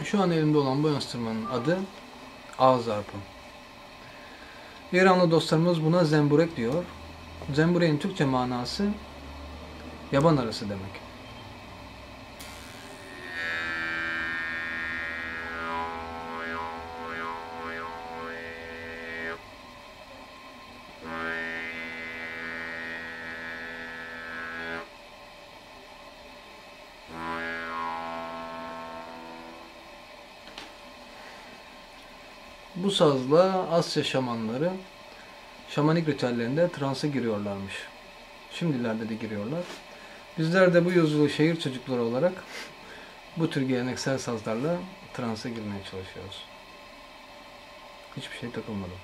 Şu an elimde olan bu enstrümanın adı ağız arpı. İranlı dostlarımız buna zemburek diyor. Zembureğin Türkçe manası yaban arısı demek. Bu sazla Asya şamanları şamanik ritüellerinde transa giriyorlarmış. Şimdilerde de giriyorlar. Bizler de bu yazılı şehir çocukları olarak bu tür geleneksel sazlarla transa girmeye çalışıyoruz. Hiçbir şey takılmadan.